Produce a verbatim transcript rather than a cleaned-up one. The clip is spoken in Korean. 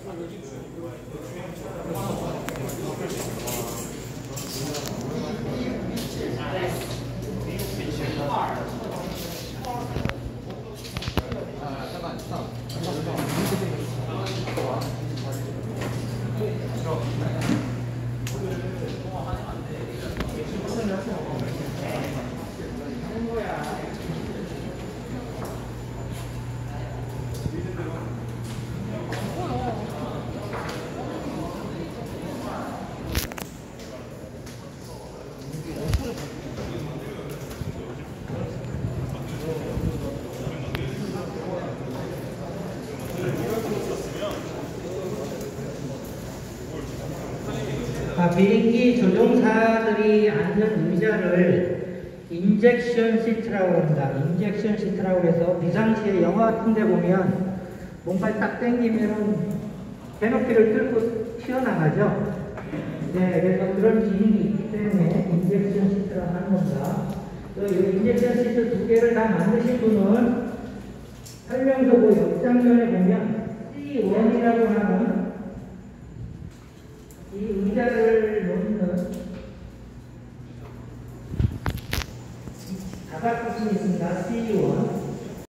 아, 비행기 조종사들이 앉는 의자를 인젝션 시트라고 합니다. 인젝션 시트라고 해서 비상시에 영화 같은 데 보면 몸발 딱 당기면 캐노피를 뚫고 튀어나가죠. 네, 그래서 그런 기능이 있기 때문에 인젝션 시트라고 하는 겁니다. 이 인젝션 시트 두 개를 다 만드신 분은 설명서 그 옆장면에 보면 씨 원이라고 하는 이 의자를 놓는 다각 부분이 있습니다. 씨 원.